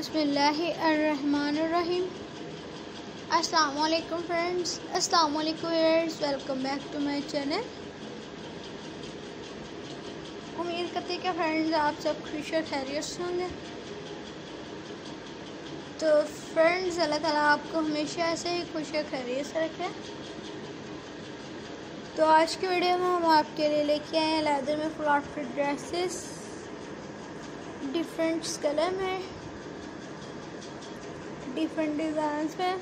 बिस्मिल्लाहिर्रहमानिर्रहीम। अस्सलामुअलैकुम फ्रेंड्स, अस्सलामुअलैकुम viewers, welcome back to my channel. उम्मीद करती कि फ्रेंड्स आप सब खुश और खैरियत से होंगे। तो फ्रेंड्स अल्लाह ताला आपको हमेशा ऐसे ही खुश और खैरियत से रखे। तो आज की वीडियो में हम आपके लिए लेके आए हैं लेदर में float fit dresses different colour में, डिफरेंट डिज़ाइंस में।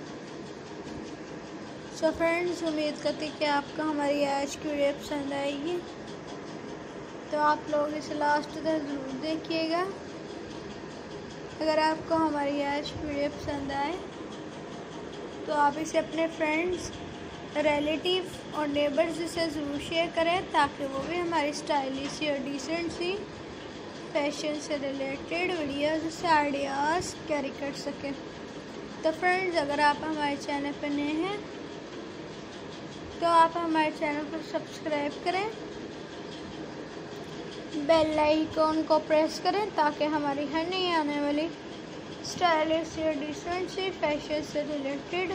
सो फ्रेंड्स उम्मीद करती कि आपको हमारी आज की वीडियो पसंद आएगी, तो आप लोग इसे लास्ट तक ज़रूर देखिएगा। अगर आपको हमारी आज की वीडियो पसंद आए तो आप इसे अपने फ्रेंड्स, रिलेटिव और नेबर्स से ज़रूर शेयर करें, ताकि वो भी हमारी स्टाइलिश और डिसेंट सी फैशन से रिलेटेड वीडियोस से आइडियाज़ कैरी कर सकें। तो फ्रेंड्स अगर आप हमारे चैनल पर नए हैं तो आप हमारे चैनल को सब्सक्राइब करें, बेल आइकॉन को प्रेस करें, ताकि हमारी हर नई आने वाली स्टाइलिश और डिसेंट सी फैशन से रिलेटेड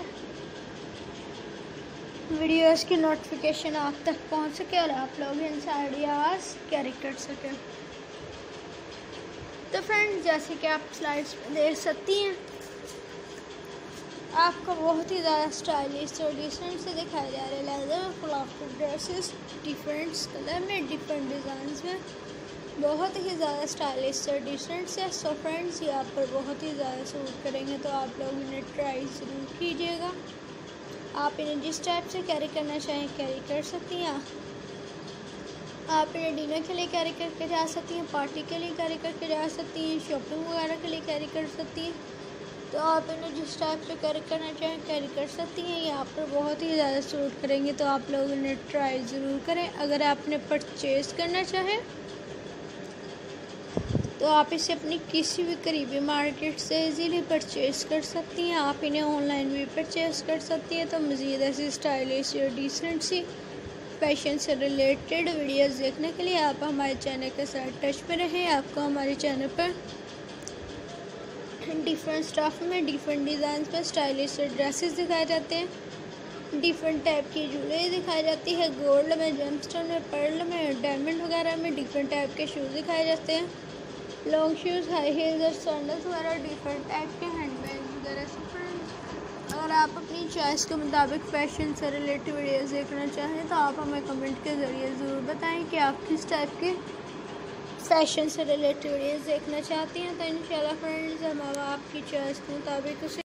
वीडियोस की नोटिफिकेशन आप तक पहुंच सके और आप लोग इनसे आइडियाज़ कैरी कर सकें। तो फ्रेंड्स जैसे कि आप स्लाइड्स में देख सकती हैं, आपको बहुत ही ज़्यादा स्टाइलिश और डिसेंट से दिखाए जा रहे हैं leather float fit dresses different colour में, डिफरेंट डिज़ाइंस में, बहुत ही ज़्यादा स्टाइलिश और डिसेंट से। सो फ्रेंड्स ये आप पर बहुत ही ज़्यादा सूट करेंगे, तो आप लोग इन्हें ट्राई ज़रूर कीजिएगा। आप इन्हें जिस टाइप से कैरी करना चाहें कैरी कर सकती हैं। आप इन्हें डिनर के लिए कैरी करके जा सकती हैं, पार्टी के लिए कैरी करके जा सकती हैं, शॉपिंग वगैरह के लिए कैरी कर सकती हैं। तो आप इन्हें जिस टाइप से कैरी करना चाहें कैरी कर सकती हैं। ये आप पर बहुत ही ज़्यादा सूट करेंगे, तो आप लोग इन्हें ट्राई ज़रूर करें। अगर आपने परचेज़ करना चाहें तो आप इसे अपनी किसी भी करीबी मार्केट से इजीली परचेज़ कर सकती हैं। आप इन्हें ऑनलाइन भी परचेज़ कर सकती हैं। तो मज़ीद ऐसी स्टाइलिश और डिसेंट सी फैशन से रिलेटेड वीडियोस देखने के लिए आप हमारे चैनल के साथ टच में रहें। आपको हमारे चैनल पर डिफरेंट स्टफ में, डिफरेंट डिज़ाइन में स्टाइलिश ड्रेसेस दिखाए जाते हैं, डिफरेंट टाइप की ज्वेलरी दिखाई जाती है, गोल्ड में, जेमस्टोन में, पर्ल में, डायमंड वगैरह में, डिफरेंट टाइप के शूज़ दिखाए जाते हैं, लॉन्ग शूज़, हाई हील्स और सैंडल्स वगैरह, डिफरेंट टाइप के हैंडबैग वगैरह। अगर आप अपनी चॉइस के मुताबिक फ़ैशन से रिलेटेड वीडियोस देखना चाहें तो आप हमें कमेंट के ज़रिए ज़रूर बताएं कि आप किस टाइप के फ़ैशन से रिलेटेड वीडियोस देखना चाहती हैं। तो इंशाल्लाह फ्रेंड्स हम आपकी चॉइस के मुताबिक उसे